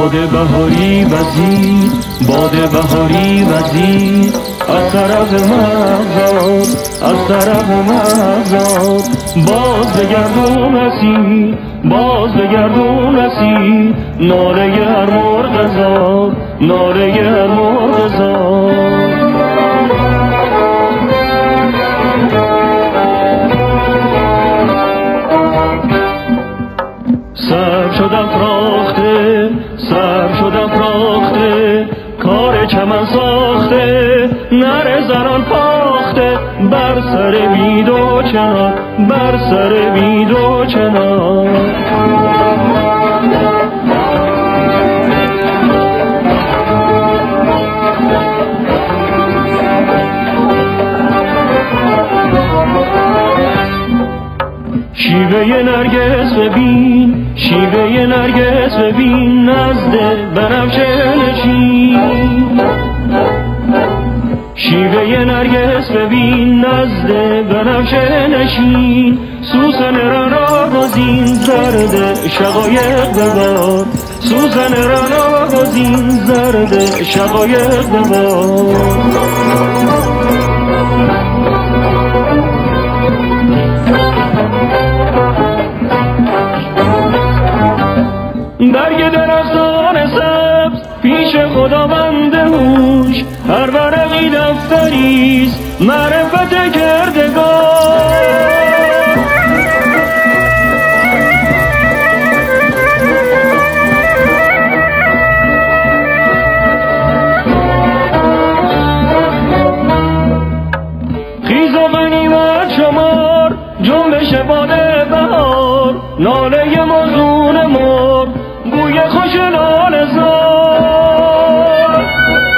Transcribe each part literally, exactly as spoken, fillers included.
بهاری وزید، باد بهاری وزید، از طرف مغزات، از طرف مغزات. باز به گردون رسید، باز به گردون رسید، ناله هر مرغ زاد، ناله هر مرغ زاد. سر شدم فراخته، سر شدم فراخته، کار چمن ساخته، نر زنان پاخته، بر سر بید و چنار، بر سر بید و چنار. شیوه نرگس ببین، شیوه نرگس ببین، نزد بنفشه نشین. شیوه نرگس ببین، نزد بنفشه نشین. سوسن رنا گزین، زرد شقایق ببار، سوسن رنا گزین، زرد شقایق ببار. برگ درختان سبز پیش خداوند هوش، هر ورقی دفتریست معرفت کردگار. خیز و غنیمت شمار، جنبش باد بهار، ناله موزون مرغ، بوی خوش لاله زار.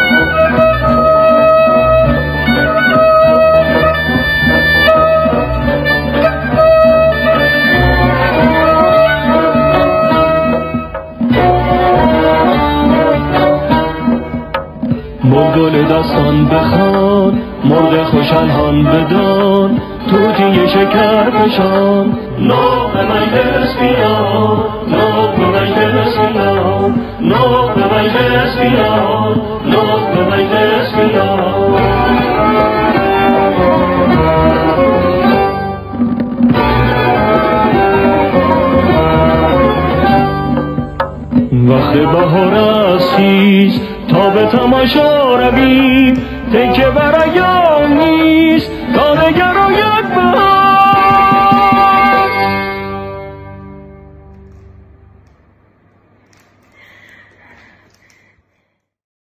مرغ دستان بخوان، مرغ خوشالهان بدان، توتی شکر فشان، نو به مجلس بیان، نو به مجلس بیان، نو به مجلس بیان، نو به مجلس بیان. وقت بهار است خیز، تا به تماشا روی،